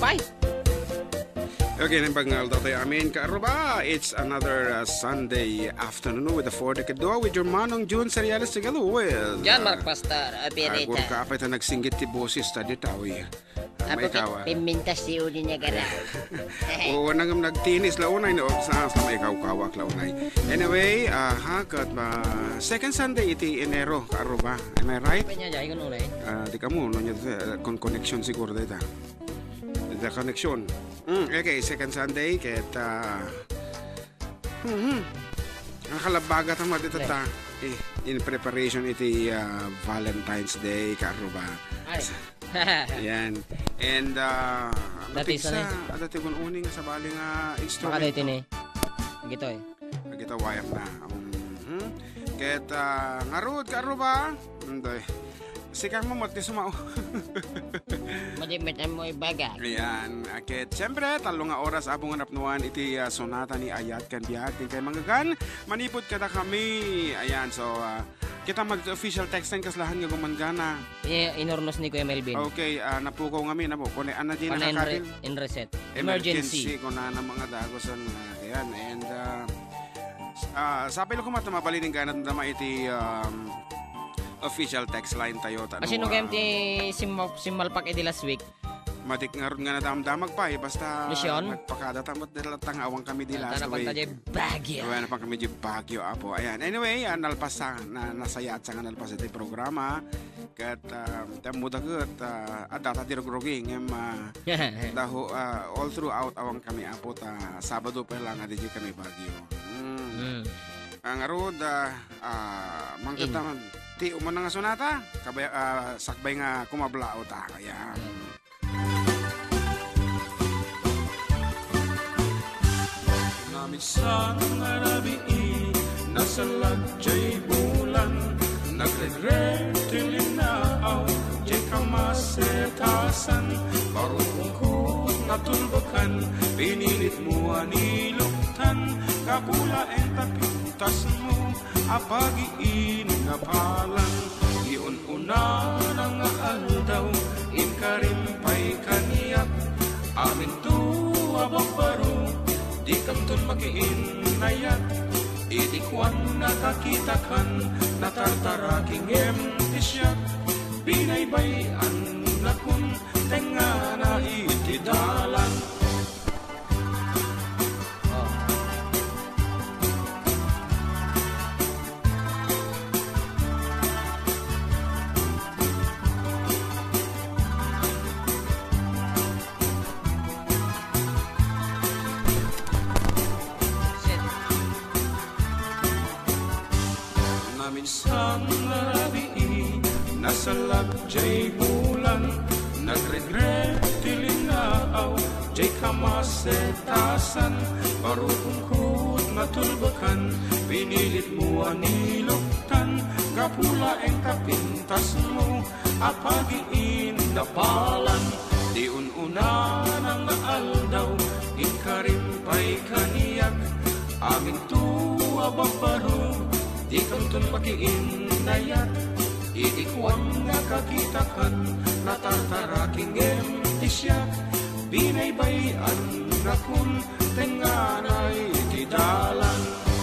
Bye. Okay, nang tayo amin KARRUBA. It's another Sunday afternoon with the 4 Decado with your manong June Seriales together with John Mark Pastor, Abirita. Guru ka apay ta nagsinggit ti boses ta ditawi. Apo pimintas si uli niya gara. Oo, nangam nagtinis launay no sa may kawak launay. Anyway, hakat ba second Sunday iti Enero KARRUBA. Am I right? Panya jay kun ulay. Di kamo no kon connection siguro data. The connection. Okay, second Sunday ket nakalabagat ang matita ta in preparation iti Valentine's Day KARRUBA. Ayan. And dati kun uning sa bali nga instrument. Makaditi ni. Gito Gito wayang na. Ket ngarud KARRUBA. Unday. Sikang mo mati sumao. Madimit mo ibaga. Ayan. Akit, siyempre, talong nga oras abong napnuan iti sonata ni Ayat kan biyak. Kay manggagan, manipod kada kami. Ayan, so, kita mag-official textan kaslahan nga gumangana. Inornos ni Kuya Melvin. Okay, napukaw kami na po. Kung ano din nakakabil. In reset. Emergency. Kung na mga dagosan. Ayan, and sabi ko matamapalining ganat na iti official text line tayo. Kasi nung kayong simmalpak edi last week. Matik nga ron nga nadamdamag pa basta magpakada tamot dilatang awang kami di last week. Napang Baguio. Napang kami di Baguio apo. Ayan. Anyway, nalpas na nasaya at sa nalpas iti programa. Kat mudagot Adda dirogroging daho all throughout awang kami apo ta Sabado pa lang adi kami Baguio. Ang arod mangkataman ti umang nga sonata kabay sakbay nga kumablao ta kaya namisan nga rabi nasa lagjay bulan nagregretilin na aw jay kamasetasan barungkot natulbakan pinilit mo aniluktan kapula en tapintas mo apagiin nga palan iyon una ng aldaw in karimpay kaniyak amin tuwa bagbaro di kamton makiin nayat itikwan nakakitakan natartaraking emtisyak binaybayan nakun tenga na itidalan. Minsan narabi nasa lagjay bulan nagregretilin na aw jay kamasetasan barukungkot matulbakan pinilit mo aniluktan kapula eng kapintas mo apagiin na palan di ununa ng aldaw ikarimpay kaniyak amin tuwa bagbaro di kamton makiin nayat iikwan nakakitakan natartaraking emtisyak binaybayan nakun tenganay tidalan.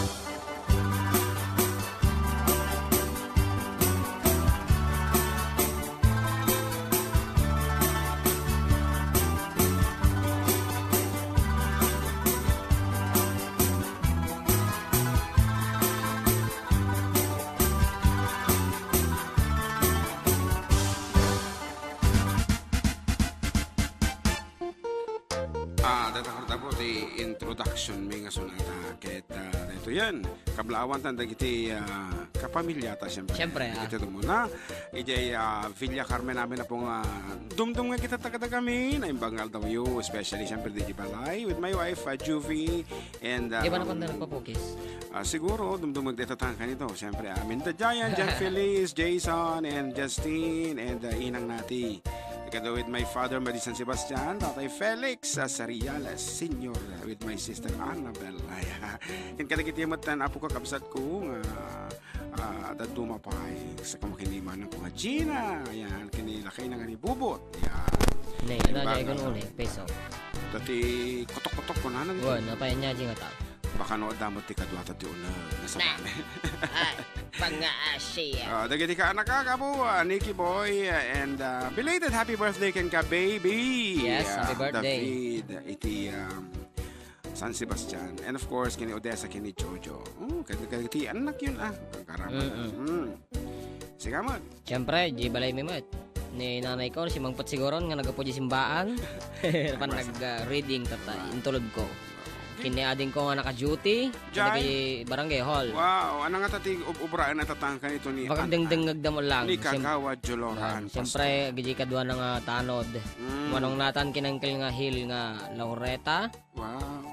Introduction may nga sonata ket ito yan kablawan tan dagiti kapamilya ta siyempre ito muna ijay Villa Carmen namin na pong dumdum nga kita tagada kami na imbangal daw you especially siyempre di balay with my wife Juvie and di ba na kung nagpapukis siguro dumdum magdetatang kanito siyempre amin the Giant John Felix Jason and Justine and inang nati together with my father, San Sebastian, Tatay Felix Jr, with my sister Annabel. Yan kadagitimat na apo kakabsat ko at dumapay sa kamakiniman ng mga Gina. Yan, kinilakay na nga ni Bubot. Yan. Ne, ano dyan ikon uli, peso. Dati kotok-kotok ko na Wan, napayan niya dyan nga tao. Baka nood damot ti kadwa tati una. Nasaman. Ay, pang-Asia. Dagiti ka anak ka po, Nikki Boy, and belated happy birthday ken ka, baby. Yes, happy birthday. David, iti San Sebastian. And of course, kini Odessa, kini Jojo. Kati anak yun KARRUBA. Sigamot. Siyempre, di balay mimot. Ni nanay ko, si Mangpat Siguron, nga nagapo di simbaan. Pan nag-reading tata, intulog ko. Kini ading ko nga naka-duty, di barangay hall. Wow, ano nga tati ubraan na tatangkan ito ni Baka dengdengag damo lang. Ni Kagawa Joloran. Siyempre, giji kadwa na nga tanod. Manong natan kinangkil nga hill nga Laureta. Wow.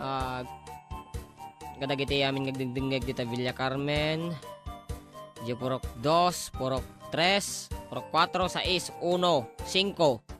Kadagiti amin ngagdingdingag dita Villa Carmen. Di purok 2, purok 3, purok 4, 6, 1, 5.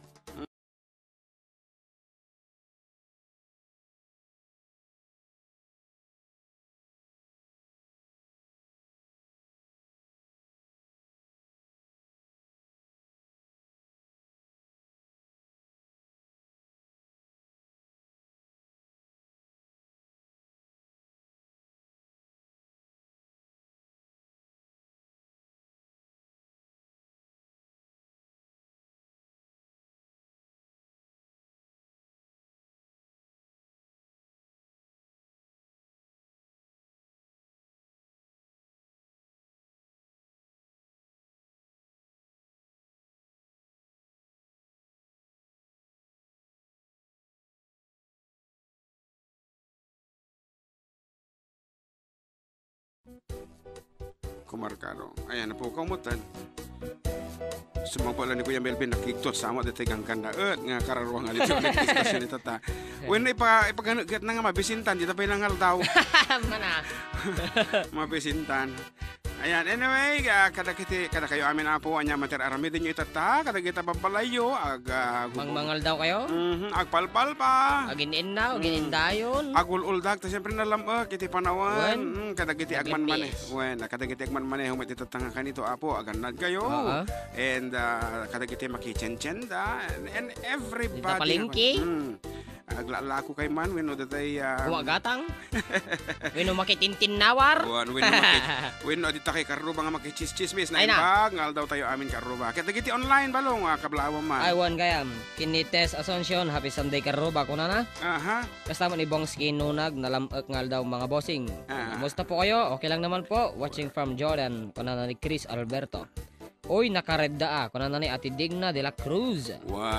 Kumarkaro. Ayan na po kamutan. Sumagpala ni Kuya Melvin nakiktos sama dito ang kanda nga KARRUBA nga lito diskusyon ito ta. When ipagagat na nga mabisintan dito pa ilangal daw. Mana? Mabisintan. Ayan, anyway, kada kayo amin na po anya mater arami din nyo itata, kada kita papalayo, Mangmangal daw kayo? Agpalpal pa. Aginin na, aginin dayon. Agululdag, ta siyempre nalamag, iti panawan. Kada kiti agman maneh. Kada kiti agman maneh, humit itatanga kanito apo, aganad kayo. And kada kiti makichenchen da, and everybody. Dita palingki. Aglalako kay man, wino datay... Kuwagatang? Wino makitintin nawar? Wino dita kay KARRUBA nga makichismis na imbag, ngal daw tayo amin KARRUBA. Kaya dagiti online balong, kablawa man. Aywan kayam, kinites Asuncion, happy Sunday KARRUBA, kuna na? Aha. Kasama ni Bong Skinunag, nalamag ngal daw mga bossing. Musta po kayo? Okay lang naman po. Watching from Jordan, kuna na ni Chris Alberto. Uy, nakaredda kuna na ni Ate Digna de la Cruz.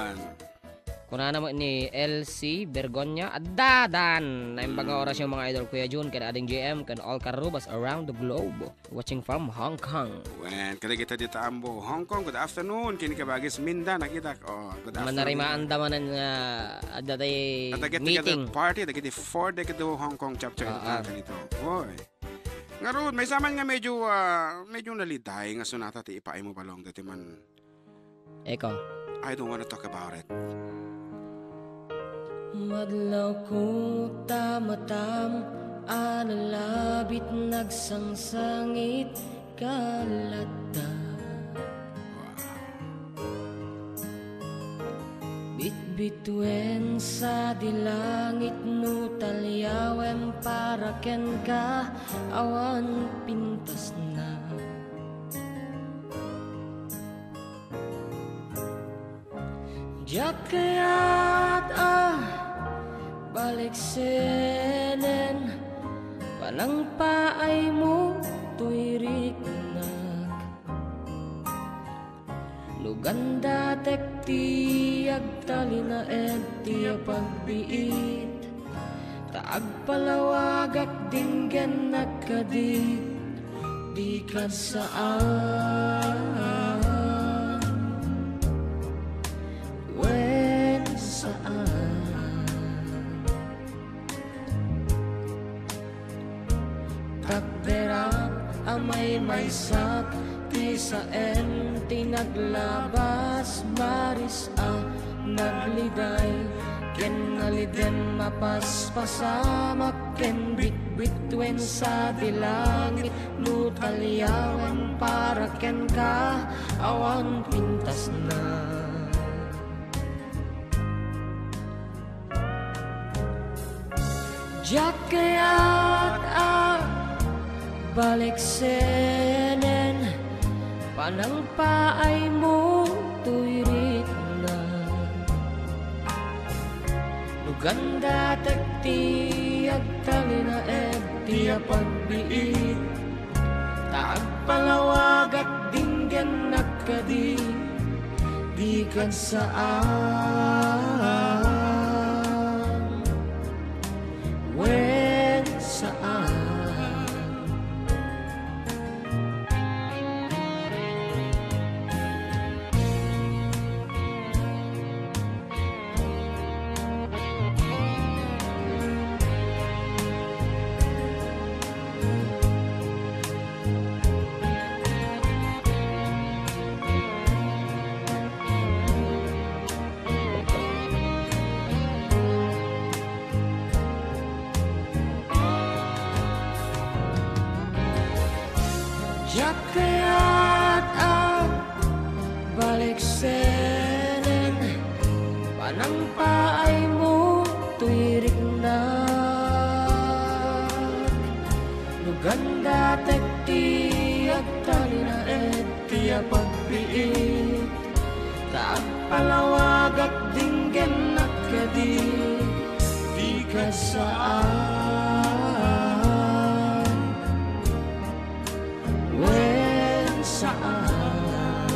Kuna naman ni LC Bergonya Adda Dan. Naimbaga oras yung mga idol Kuya Jun, kan ading GM, kan all KARRUBAs around the globe. Watching from Hong Kong. Kada kita dito ambo Hong Kong, good afternoon. Kini kabagis Minda nakita. Good afternoon. Manarimaan damanan nga adda tay meeting. Party, dagiti 4 decade Hong Kong chapter kanito. Boy. Ngaron, may saman nga medyo naliday nga sunata ti ipaay mo balong dati man. Eko. I don't wanna talk about it. Madlaw ko tamatam, analabit nagsangsangit kalata. Bitbituen sa dilangit no talyawem para ken ka awan pintas na. Jakayat balik senen panang paay mo tuirik nag luganda tekti agtali na enti pagbiit taag palawagak dinggen nagkadit di ka saan wen saan takderang amay maysak ti saen ti naglabas maris nagliday ken naliden mapaspasamak ken bitbitwen sa dilangit no talyawan para ken ka awan pintas na. Diyak kaya't balik senen, panang paay mo tuwirit na. Luganda tagti agtali na tiya pagbiit, taag palawag at dinggan nakadi, di kan saan, when saan. Diyak kaya't balik senen, panang paay mo tuwirik na. Luganda tekti agtali na tiya pagbiit, taag palawag at dinggan nakadi, di ka saan, when saan,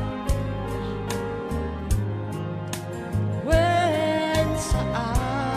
when saan.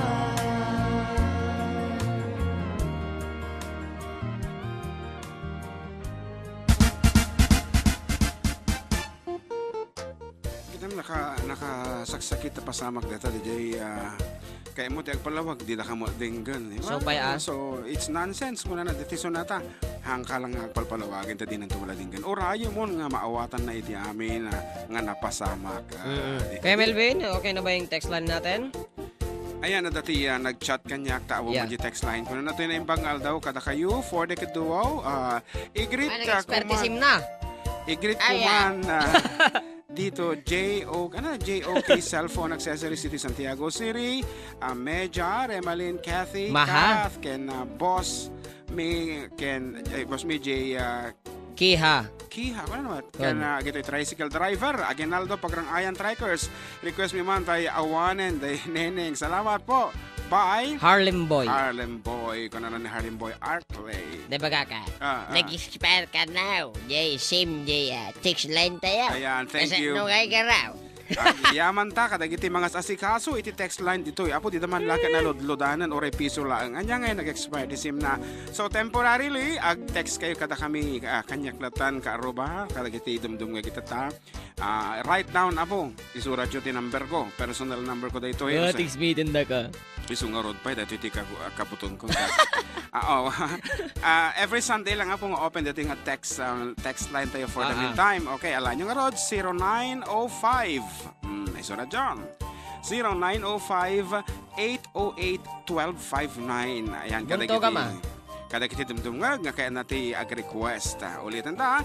Nakasaksakit na pasamak data DJ kaya mo tiyag palawag di na ka mo dinggan So paya so it's nonsense muna na dito nata hangka lang nga palpalawagin ta din ang wala dinggan o rayo mo nga maawatan na iti amin nga napasamak kaya Melvin, okay na ba yung text line natin? Ayan na dati nag-chat kanyak tao mo di text line kuno nato na imbangal daw kada kayo for the kaduaw i-greet ka nag-expertisim na i-greet ko man dito JOK Cellphone Accessories City Santiago City, Meja, Remalin, Kathy, Kath, ken boss me J Kiha, ano naman? Kana gito'y tricycle driver, Aguinaldo Pagrangayan Trikers. Request mi man tayo awanen, day neneng. Salamat po. Bye. Harlem Boy. Kung ano ni Harlem Boy Artley. Dibaga ka? Nag-expire ka now. Jay, same Jay, text line tayo. Ayan, thank you. Kasi nungay ka raw. Yaman ta kada iti mga asikaso iti text line dito apo di naman laki na lodanan or piso lang anya ngay nag-expire di sim na so temporarily ag text kayo kada kami kanyaklatan KARRUBA kada iti dumdum nga kita ta write down apo isura jud ti number ko personal number ko dito text meeting da ka isu nga road pa dito iti kaputon ko every Sunday lang apo nga open dito nga text line tayo for the meantime okay ala nyo nga road 0905 isura John 0905-808-1259 ayan kada kiti dumdumag nga kaya nati ag-request ulitin ta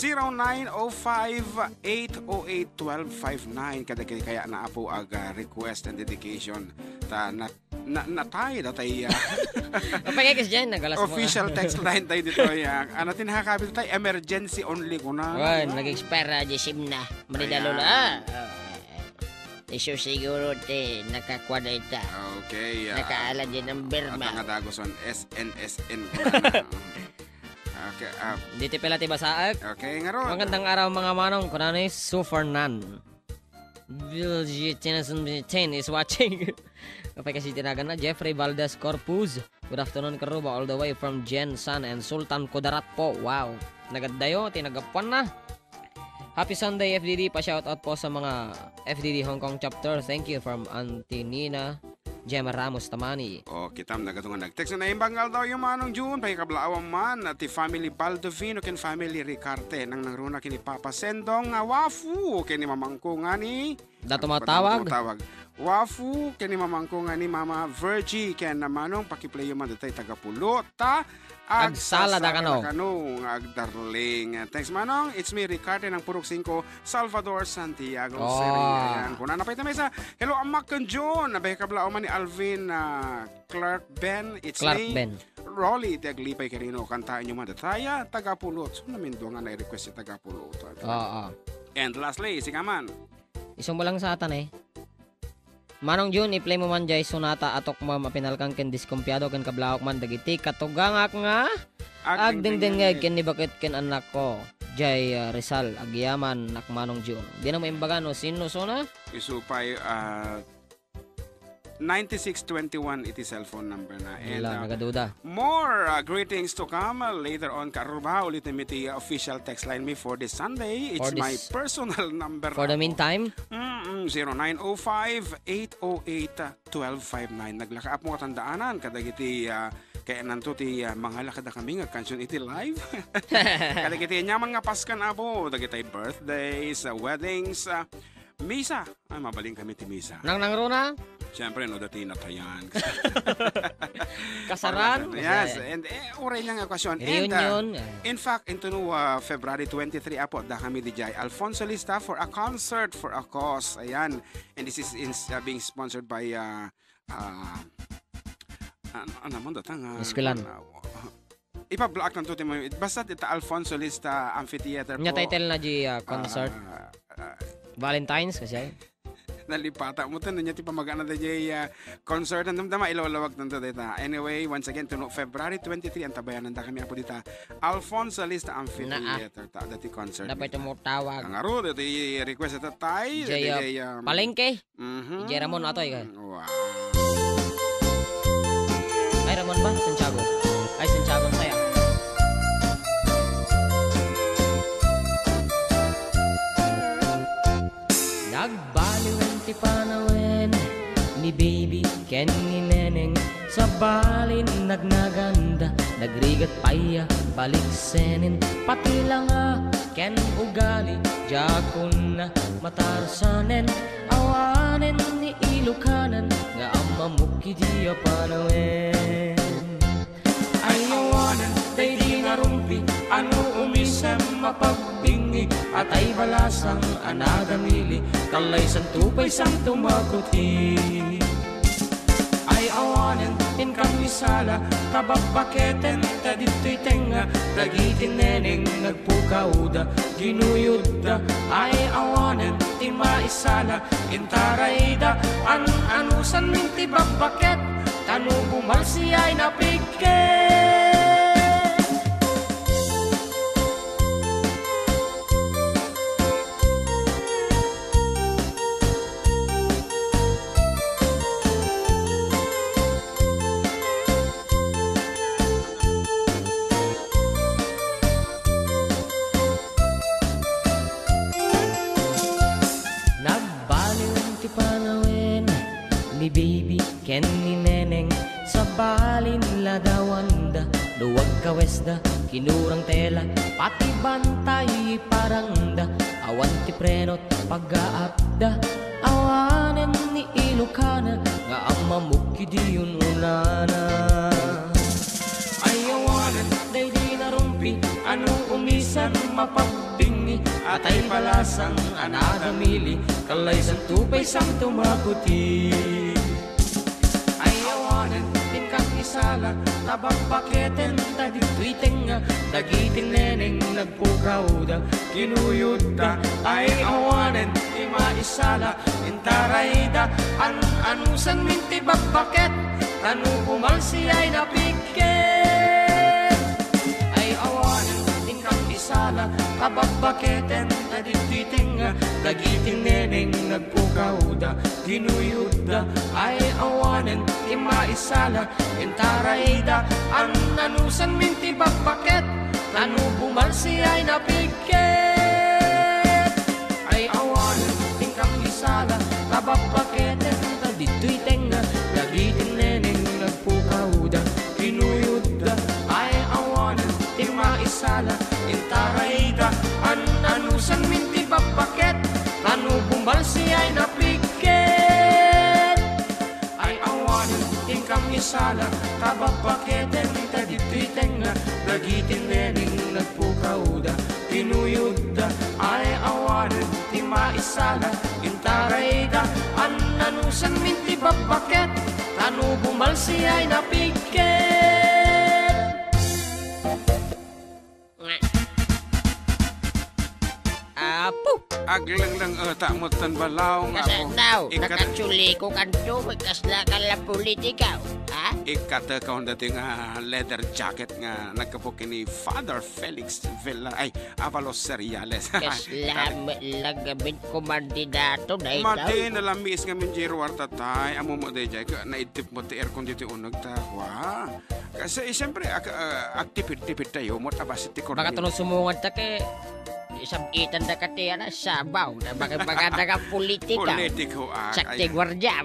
0905-808-1259 kada kiti kaya na apo ag-request and dedication ta natay datay Papayagas dyan, official text line tayo dito natin nakakabit tayo emergency only ko na nag-expire sim na manidalo na iso siguro nakakwada ita okay nakaalan din ang berma at ang adagoson SNSN okay dito pala ti basaak okay nga ron magandang araw mga manong kunano is Sufernan Vilgi Tennyson 10 is watching kapag kasi tinagan na Jeffrey Valdez Corpus good afternoon KARRUBA all the way from Jen San and Sultan Kudarat po wow nagadayo tinagapuan na Happy Sunday FDD pa-shoutout po sa mga FDD Hong Kong chapter. Thank you from Auntie Nina Gemma Ramos Tamani. Kitam nagatungan nag-text na imbangal daw yung manong June pagkablaawang man at ti family Baldovino ken family Ricarte nang nangruna kini Papa Sendong wafu kini mamangko nga ni Dato matawag. Wafu kani mamangko nga ni Mama Virgie ken namanong pakiplay man datay tagapulo ta Agsala da kano. Agdarling. Thanks manong. It's me Ricardo ng Purok 5 Salvador Santiago City. Ayan. Kung nanapay na mesa. Hello amak kan John. Nabay kabla man ni Alvin Clark Ben. It's Clark me. Ben. Rolly taglipay kanino kantaan nyo man dataya tagapulot. So namin do nga na-request si tagapulot. Oo. And lastly, singaman. Isang mo lang sa atan eh. Manong June, i-play mo man jay sonata atok mo mapinalkang ken diskumpyado ken kablawak man dagiti katugangak nga agdingdingeg ken ni bakit ken anak ko jay Rizal agyaman nak Manong June. Di na mo imbagano sino sona? Isupay 9621 iti cellphone number na. And nagaduda. More greetings to come later on. KARRUBA ulit na iti official text line me for this Sunday. It's my personal number. For the meantime? 0905-808-1259. Naglakaap mo katandaanan. Kadagiti kaya nanto ti mga lakada kami nga kansyon iti live. Kadagiti nyaman nga paskan abo. Dagiti birthdays, weddings, misa. Ay, mabaling kami ti misa. Nang runa? Siyempre, no, dati na tayan. Kasaran? Yes, and uray niyang okasyon. Reunion. In fact, into February 23 apo, da kami di jay Alfonso Lista for a concert for a cause. Ayan. And this is being sponsored by ano man datang Eskulan. Ipa-block ng tuti mo. Basta ita Alfonso Lista Amphitheater po. Nya title na di concert. Valentine's kasi. Nalipata mo tan nya ti pamagana da jay concert ang damdama ilawlawag tanto dita. Anyway, once again to February 23 ang tabayanan da kami apo dita Alfonso Lista Amphitheater ta dati concert. Dapat mo tawag. Ang aro dati request ta tay jay palengke. Jay Ramon atoy ka. Wow. Ay Ramon ba Santiago? Ay Santiago saya. Nagbaliw ti panawin ni baby ken ni neneng sa balin nagnaganda nagrigat paya balik senin pati lang ken ugali jakon na matarsanen awanen ni ilukanan nga amamuki diya panawin ayawanan day di narumpi ano umisem mapagbingi atay balasang anadamili kalay santupay sang tumakuti ay awanen in kamisala kababaketen tadito'y tenga dagitin neneng nagpukauda ginuyuda ay awanen ti maisala intarayda anusan minti babaket tanu bumalsi ay napigket. Ni baby ken ni neneng sa balin ladawanda luwag kawesda kinurang tela pati bantay parangda awan ti prenot pag-aapda awanen ni ilukana nga amamuki diyon unana ay awanen day di narumpi ano umisan mapagbingi atay palasang anadamili kalay santupay sang tumakuti sala tabapaketen tadito'y tenga dagitin neneng nagpukauda kinuyuda ay awanen ti maisala intarayda anusan minti bagbaket tanu bumalsi ay napigket ay awanen tingkang isala tabapaketen tadito'y tenga dagitin neneng nagpukauda kinuyuda ay awanen ti maisala intarayda anusan minti bagbaket tanu bumalsi ay napigket ay awanen tingkang isala tabapaketen tadito'y tenga dagitin neneng nagpukauda kinuyuda ay awanen ti maisala intarayda anusan minti bagbaket tanu bumalsi ay napigket kang isala, tabapaketen ka dititeng na, dagitin nening nagpukauda, tinuyod ay awanan, ti maisala, intaray da, ananusan minti babaket, tanu bumalsi ay napiket. Apo. Aglang lang tak mo tan balaw nga Kasi po. daw, nakachuli ko kanto, kasla ka la politikaw. Ha? Ikata ka dating leather jacket nga nagkapok ni Father Felix Jr. Ay, Avalos Cereales. Kasla lagabit ko mandidato na ikaw. Mati nalamis nga min jiro wartatay, amo mo de jay naitip mo ti aircon dito unag ta. Wa. Kasi siyempre activity tayo mo tabas ti ko. Baka tunong sumungad ta kay isang itan da kati na sabaw na maganda ka politika. Politiko Sakti gwardiya.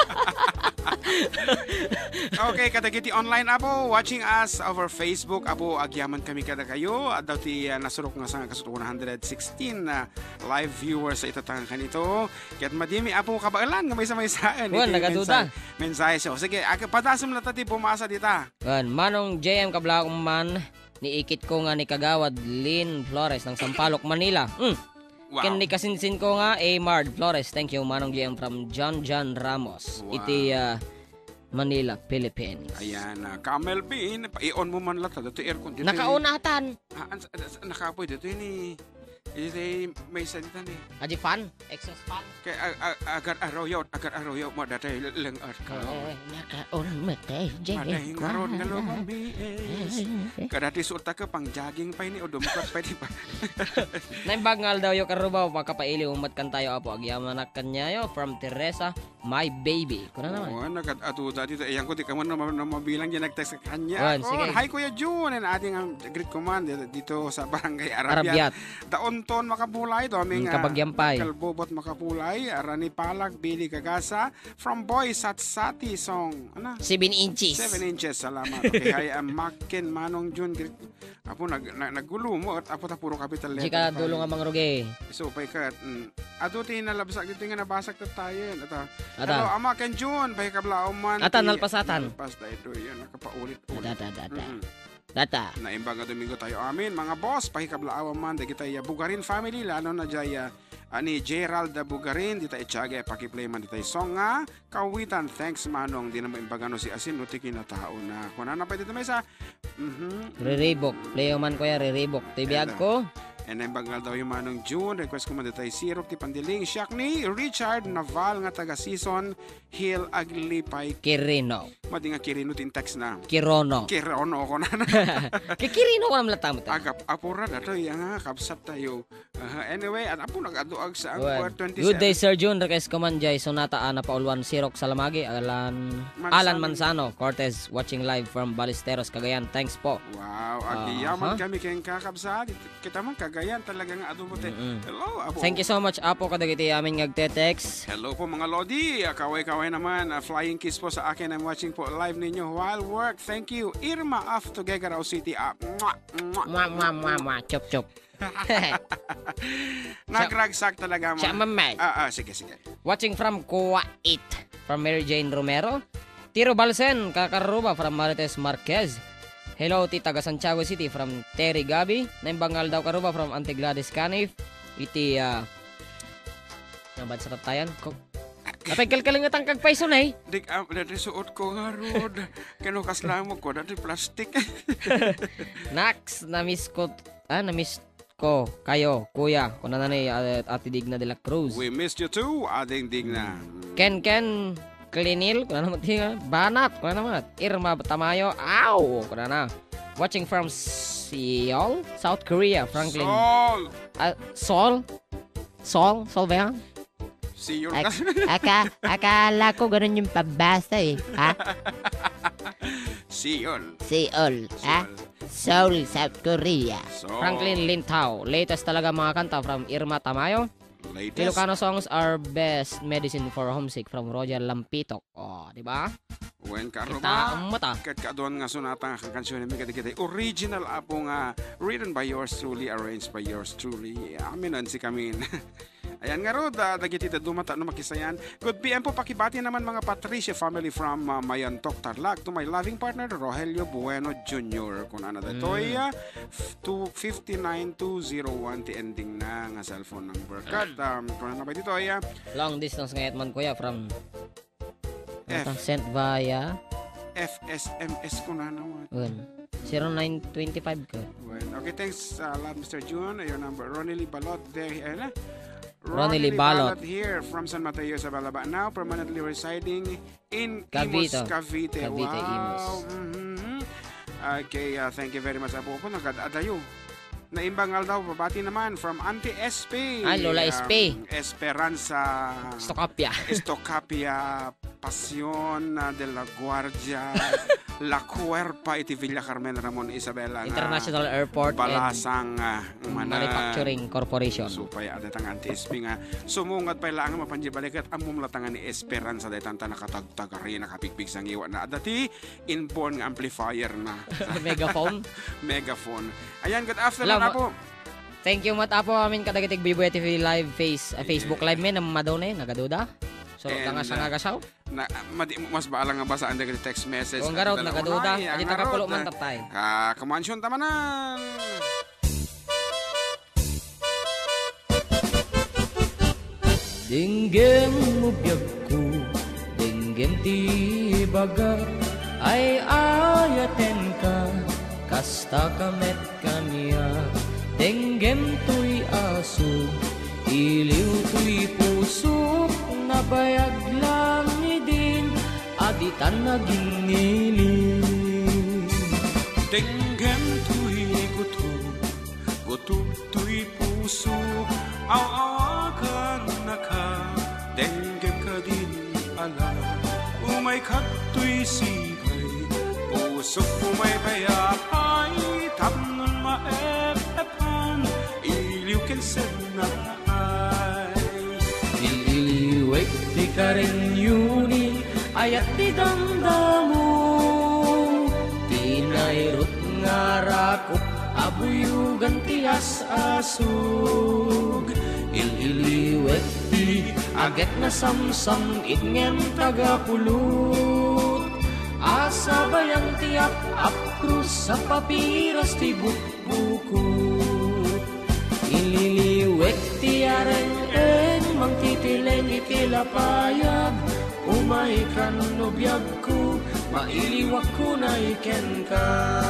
Okay, kadagiti online apo watching us over Facebook apo agyaman kami kada kayo at daw ti nasurok nga sa kasut 116 na live viewers sa itatangan kanito. Kaya't madimi apo kabailan nga may saan. Wan, nagaduda. Mensahe siya. Sige, patasam na tati pumasa dita. Wan, manong JM Kablaong man niikit ko nga ni Kagawad Lynn Flores ng Sampaloc, Manila. Wow. Ken ni kasinsin ko nga Mard Flores. Thank you manong JM from John Ramos. Wow. Iti Manila, Philippines. Ayan, Camel Bean, i-on mo man lahat dito aircon dito. Nakaunatan. Nakapoy dito ini. Ito may salita ni. Aji fan, exhaust fan. Kay agar arroyo mo dati lang ka. Nakaon matay, Matay nga ron nga lumang biis. Kadati suot ka pang jogging pa ini o dumukot pa di pa. Naimbangal daw yung karubaw, makapaili umat kan tayo apo. Agyaman na kanya yo from Teresa, my baby. Kuna naman. Oo, nagkatuta dito. Ayan ko, di ka mo na mabilang dyan nag-text sa kanya. Wan, sige. Hi Kuya June, and ating great command dito sa Barangay Arabyat. Daon-ton makapulay, doming Kabagyampay. Kalbobot makapulay, Rani Palag, Billy Cagasa, from Boy Satsati song, ano? 7 inches. 7 inches, salamat. Okay, Makin, Manong June, apo naggulo mo at apo ta puro capital letter. Jika dulo nga mang rugi. So pay kat. Ato ti nalabsak dito nga nabasag ta tayo. Ata. Hello, ama ken June, pay kablao man. Ata nalpasatan. Nalpas da ito yan nakapaulit-ulit. Data. Naimbang nga Domingo tayo amin mga boss, pay kablao man da kita Bugarin family lalo na jaya ani Gerald da Bugarin dita itsaga pakiplay man dita song nga kawitan. Thanks manong di na maimbagano si Asin no tiki na tao na kunana pa dito may sa Re-rebook. Playo man ko ya re-rebook. Tibiyag ko. And then bagal daw yung manong June, request ko man dito ay Sirop ti Pandiling, siyak ni Richard Naval nga taga Season Hill Aglipay. Kirino. Madi nga Kirino tin text na. Kirono. Kirono ko na. Kikirino ko naman latamot. Agap apura dato nga kapsat tayo. Anyway, at apo nagaduag sa ang Well, 27. good day Sir June, request ko man jay sonata ana paulwan Sirok Salamagi, Alan Manzano Cortez watching live from Ballesteros, Cagayan. Thanks po. Wow, agiyaman kami kayong kakabsat. Kita man Cagayan talaga nga adumote. Hello, apo. Thank you so much apo kadagiti amin ngagte-text. Hello po mga Lodi. Kaway-kaway naman. Flying kiss po sa akin. I'm watching po live ninyo while work. Thank you. Irma of Tuguegarao City. Chop chop. Nagragsak talaga mo. Siya mamay. Sige. Watching from Kuwait from Mary Jane Romero. Tiro Balsen, Kakarruba from Marites Marquez. Hello, ti taga Santiago City from Terry Gabi. Naimbangal daw Karuba from Auntie Gladys Canif. Iti, nabad sa tatayan. Napagkal ka lang nga tangkag paiso na eh. Dik, dati suot ko nga rod. Kano kaslamog ko, dati plastic. Nax, namiss ko kayo, kuya. Kung nanay Ate Digna de la Cruz. We missed you too, Ading Digna. Ken Klinil, kuna naman tiga. Banat, kuna naman. Irma Tamayo, ow, kuna na. Watching from Seoul, South Korea, Franklin. Sol ba yan? See you. Akala ko ganun yung pabasa eh. Ha? Seoul. Ha? Seoul, South Korea. Franklin Lintao. Latest talaga mga kanta from Irma Tamayo. Latest. Ilocano songs are best medicine for homesick from Roger Lampitok. Oh, di ba? When Kita Karruba. ang mata. Kadoon nga sunata nga kansyon ni kita original apo nga written by yours truly, arranged by yours truly. Aminan si kamin. Ayan nga ro, dagiti dumata no makisayan. Good PM po, pakibati naman mga Patricia family from Mayantok, Tarlac to my loving partner Rogelio Bueno Jr. Kung ano dito ay 59201 ti ending na nga cellphone number. Kad kung ano ba dito ay long distance ngayon man kuya from sent via FSMS ko na naman. 0925 ko. Okay, thanks a lot, Mr. June. Your number, Ronnie Balot there. Ronnie Balot here from San Mateo sa Balaba. Now, permanently residing in Cavite. Cavite. Cavite, Wow. Okay, thank you very much. Apo ko, nagadayo. Naimbangal daw, babati naman from Auntie SP. Lola SP. Esperanza. Estocapia. Pasion de la Guardia. La Cuerpa iti Villa Carmen Ramon Isabela International Airport Balasang Manufacturing Corporation. Supaya ada tang anti-SP nga sumungat pa lang mapanjibalikat amum latangan ni Esperanza daytan ta nakatagtag ari nakapigpig sang iwa na dati inborn nga amplifier na megaphone. Ayan, good afternoon po. Thank you mat apo amin kadagatig Biboy TV live Facebook live men madone nagaduda. So, tanga sa nagasaw? Mas baalang nga basaan na text message. Kung garot, nagaduda. Adi nakapulo man tapay. Kamansyon tamanan! Dinggem mo biyag ko, dinggem ti baga, ay ayaten ka, kasta kamet kaniya. Dinggem to'y aso, iliw to'y puso, nabayag lang din, aditan naging niling. Tenggem tu'y gutom tu'y puso, awakan na ka, tenggem ka din ala, umay kat tu'y sigay, puso umay bayapay, tapnon maep-epan, iliw kensen na di ka rin yuni, ayat di damdamu, tinayrot nga rakop, abuyugan tias asug, ililiwet di, aget na samsam, itngem tagapulot, asa bayang tiap, aprus sa papiras ti bukbukot, ililiwet ti areng mangtitileng itilapayag, umay kan nobiyag ko, mailiwak ko na iken ka.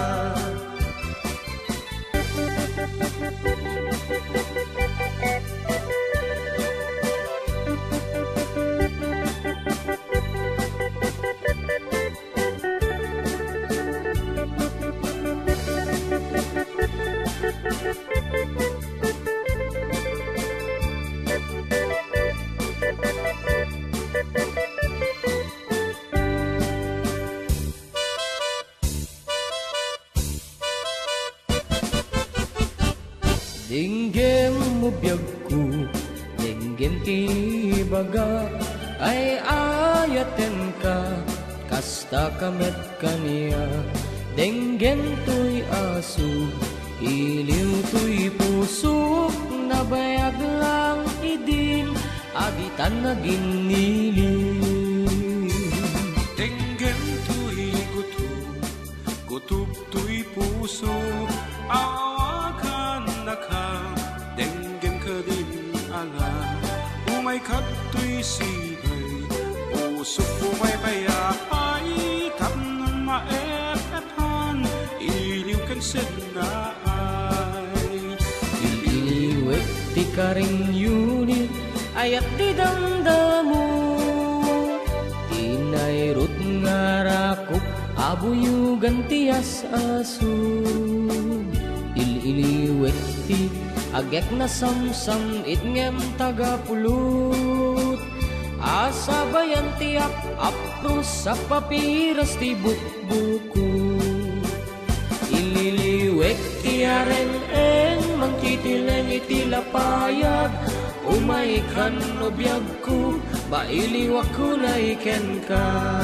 Dinggem mo biyag ko, dinggem ti baga, ay ayaten ka, kasta kamet kaniya. Dinggem to'y aso, iliw to'y puso, nabayag lang idin, agitan naging niling. Dinggem to'y gutom to'y puso, awakan na ka, denggem ka din ala, umay kat to'y sigay, puso umay bayapay, tapnon maep-epan, iliw kan sendaay. Ililiwet di ka rin yuni, ayat di damdamu, tinayrot nga rakop, abuyugan tias aso. Ililiwet ti, agek na samsam, itngem tagapulot, asa bayan tiap, apros sa papiras ti bukbukot. Ililiwet ti areng mangtitileng itilapayag, umay kan nobiyag ko, mailiwak ko na iken ka.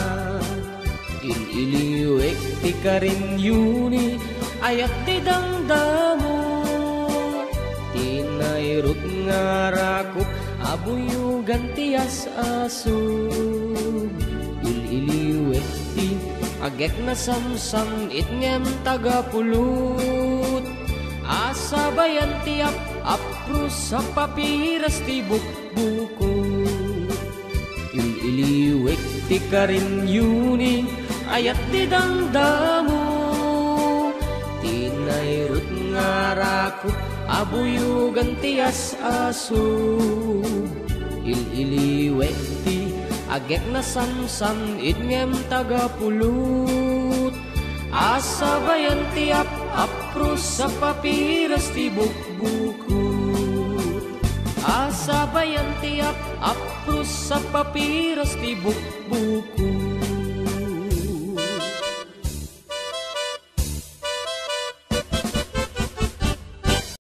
Ililiwek ti ka rin yuni, ayat di damdamu, tinayrot nga rakop, abuyugan tias asub ililiwekti agek na samsam itngem tagapulut asabayan tiap aprus sa papiras tibuk buku ililiwekti karin yuni ayat di dangdamu tinayrut ngaraku abuyugan tias asu ililiwekti agek na samsam itngem tagapulut asabayan tiap aprus sa papiras tibuk bukut asabayan tiap aprus sa papiras tibuk buku